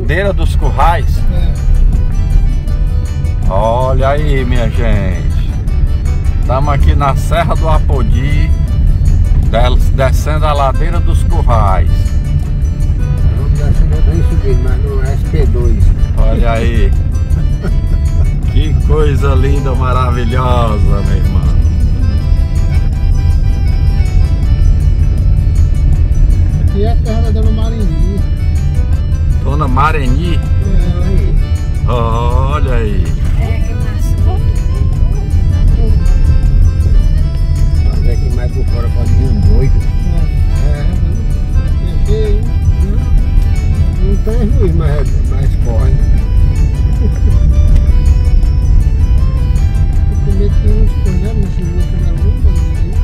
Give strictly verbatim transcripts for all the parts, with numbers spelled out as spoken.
Ladeira dos Currais? É. Olha aí, minha gente. Estamos aqui na Serra do Apodi, descendo a Ladeira dos Currais. Vamos descendo bem subindo, mas não é S P dois. Olha aí. Que coisa linda, maravilhosa, meu irmão. Aqui é a terra da Dona Mareni. Dona Mareni? É, aí. Olha aí. Mas aqui mais por fora pode vir um doido. É, é feio. Não tem ruim, mas, é, mas corre. Eu cometi uns problemas nesse outro garoto aí.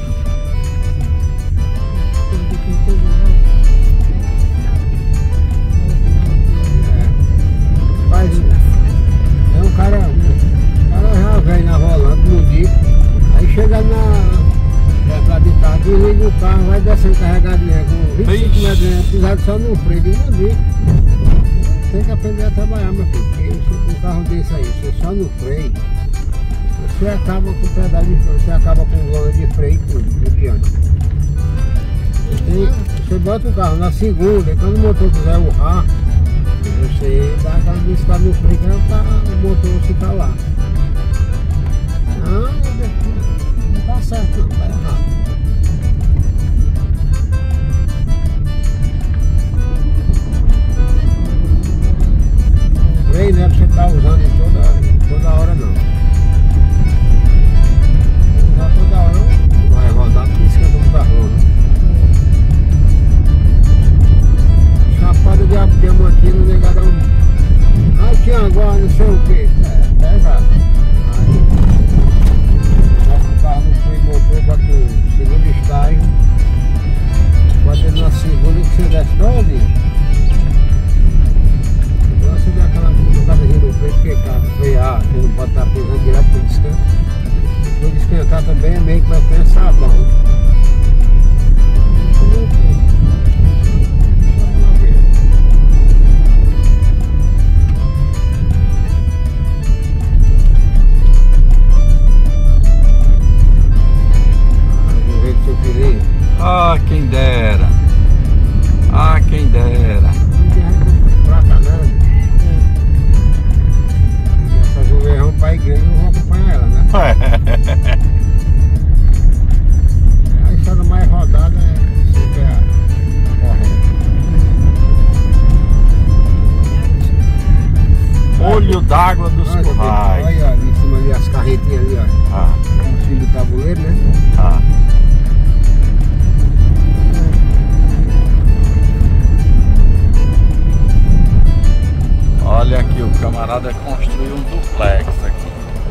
Mas é um cara, um cara já velho na volante, no dico. Aí chega na estrada de tarde, desliga o carro, vai descendo carregado né, com vinte e cinco metros, né, pisado só no freio de um dico. Tem que aprender a trabalhar, meu filho, porque se um carro desse aí, você só no freio, você acaba com o pedal de freio, você acaba com lona de freio e tudo, não adianta. Você, você bota o carro na segunda, e quando o motor quiser urrar, você dá aquela discada no freio que o motor fica lá. Não, não tá certo não, tá errado. Freio não é pra você estar usando toda, toda hora não. Usar toda hora vai rodar porque esquenta muito a roda. Chapada de diamantina, negadão. Ah, tinha agora não sei o que. É, pesado. Aí, bota o carro no freio motor, bota o segundo estágio. Bota ele na segunda que você desce todinho. Então você dá aquela cutucadazinha no freio, porque carro frear, você não pode estar pisando direto para descanso. Quando esquentar também é meio que vai ter sabão. Ah, quem dera. Ah, quem dera. Prata não. Fazer o errão para a igreja, eu vou acompanhar ela, né? A estrada mais rodada é sempre a correta. Olho d'água dos Currais. Olha ali em cima ali as carretinhas ali, ó. Ah. É o filho do tabuleiro, né? Ah. Olha aqui, o camarada construiu um duplex aqui.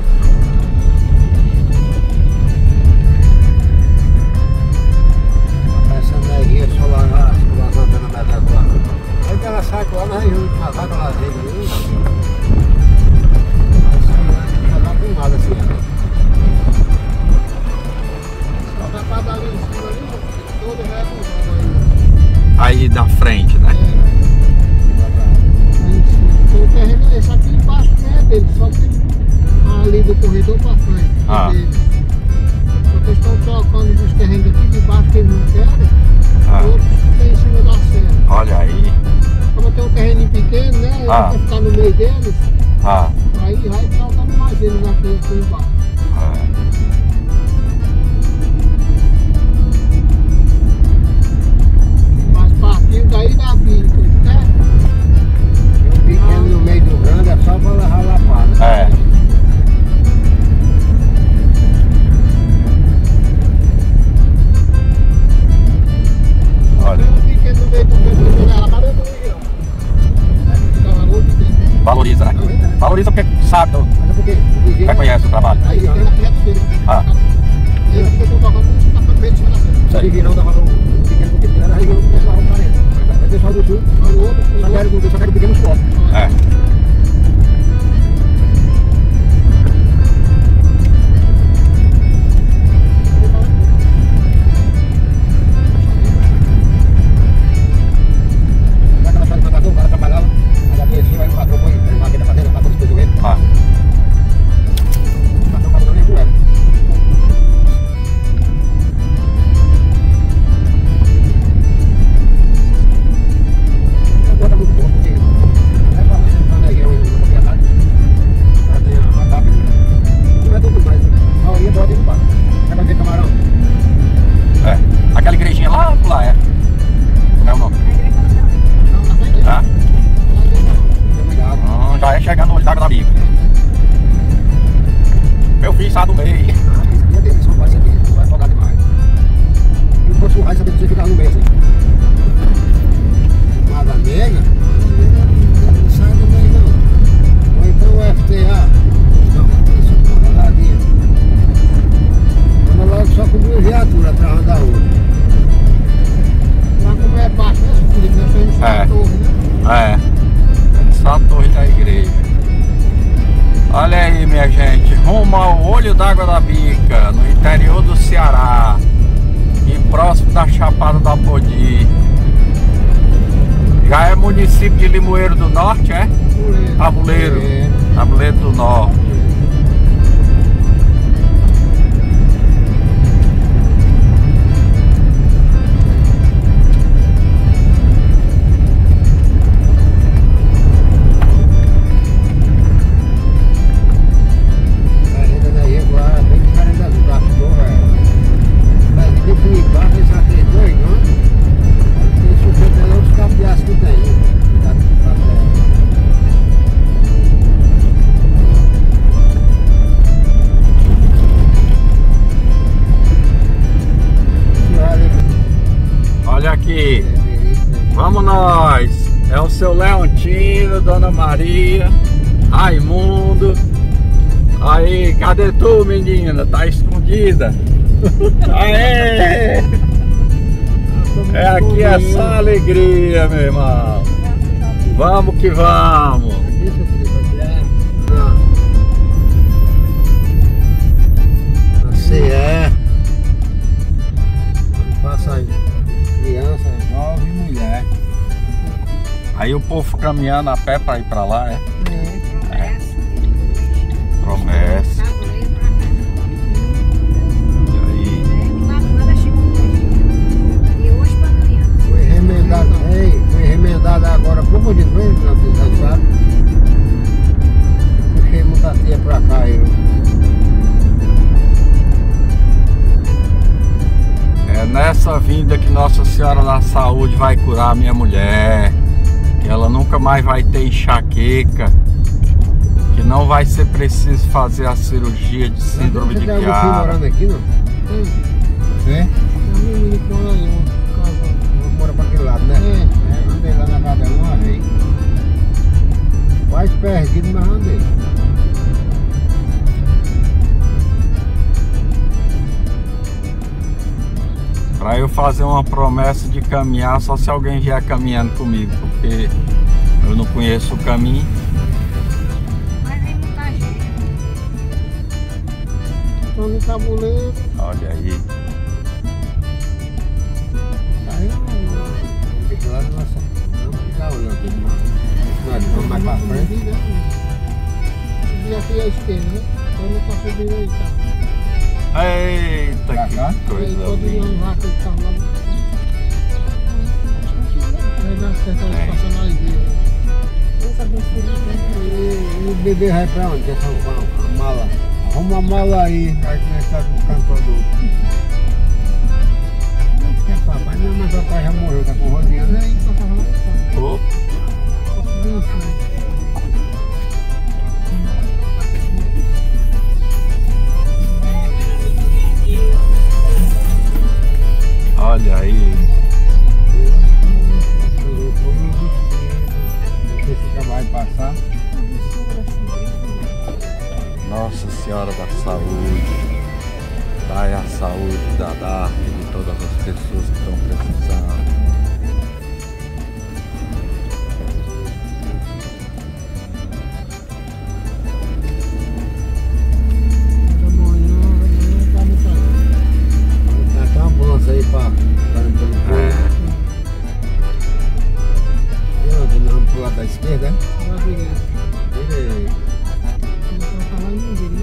Essa energia solar lá, as antenas médias lá. Aí ela sai lá na região de Casaca, Lazeira ali. Aí não dá com nada assim, né? Só dá pra dar ali em cima ali, todo o resto Aí da frente, né? é. O terreno é esse aqui embaixo, que é dele, só que ali do corredor para frente. Ah. É dele. Porque estão trocando os terrenos aqui de baixo que eles não querem, Ah. outros que tem em cima da serra. Olha aí. Como tem um terreno pequeno, né? Ah. Ele quer ficar no meio deles, Ah. aí vai trocando mais eles aqui, aqui embaixo. Ah. Mas partindo daí da bica, né? Pequeno no meio do grande é só para levar lapada. É. Olha. Um pequeno no meio do grande para levar lapada, eu não ia. Valoriza, né? Valoriza porque sabe, porque conhece o trabalho. Aí tem na perna dele. Ah. Ele fica tocando na frente de cima da serra. Se virão da valor pequeno porque era a região do pessoal quarenta. Aí o pessoal do sul, o outro, só quero o pessoal quer pequenos corpos. É. O cara trabalhava da Bica. Eu fiz só do meio. Ah, isso é dele, só pode ser dele, vai folgar demais. E o posto do raio sabia que você ficava no meio assim. Mada negra, não sai do meio não. Ou então o F T A. Não, isso é uma ladinha. Anda logo só com duas viaturas atrás uma da outra. Lá como é baixo, né? Felipe, né? Fez só a torre, né? É, só a torre da igreja. Olha aí, minha gente, rumo ao Olho d'Água da Bica, no interior do Ceará e próximo da Chapada do Apodi. Já é município de Limoeiro do Norte, é? Tabuleiro. É. Tabuleiro do Norte. Olha aqui, vamos nós, é o seu Leontino, Dona Maria, Raimundo. Aí, cadê tu, menina? Tá escondida? Aê! É aqui é só alegria, meu irmão. Vamos que vamos. C E passa aí. Criança, jovem e mulher. Aí o povo caminhando a pé pra ir pra lá, é? É, promessa. Promessa. E aí? E hoje pra amanhã. Foi remendado, ei, foi remendado agora por muito tempo, não sabe? Puxei muita tia pra cá, eu. É nessa vinda que Nossa Senhora da Saúde vai curar a minha mulher, que ela nunca mais vai ter enxaqueca, que não vai ser preciso fazer a cirurgia de síndrome de Chiara. Você Chiara. morando aqui, não? Hum. É? Vamos morar pra aquele lado, né? É. É, andei lá na casa dela uma vez. Quase perdido, mas andei. Pra eu fazer uma promessa de caminhar só se alguém vier caminhando comigo, porque eu não conheço o caminho. Mas vem muita gente. Tô no tabuleiro. Olha aí. Aí não fica lá na nossa. Não fica olhando aqui, nós vamos mais pra frente. Subir aqui à esquerda, né? Quando tá subindo aí, tá? Eita, Pra que cá? Aí coisa todo linda. mundo vai aquele carro lá. Aí dá certo ali, É. passando na igreja. Deus abençoe. E, e o bebê vai pra onde? Essa a, a mala. Arruma a mala aí, vai começar com o cantador. É papai, não, mas papai já morreu, tá com rodeando. Aí passa lá, tá. Opa. Tá subindo em frente. Olha aí. Não sei se vai passar. Nossa Senhora da Saúde, dai a saúde da D A R F de todas as pessoas que estão precisando. Amanhã, amanhã tá muito bem. Tem até uma ambulância aí pra para pelo povo. E onde nós vamos pro lado da esquerda, é? Da direita. Direito. Não tá lá ninguém.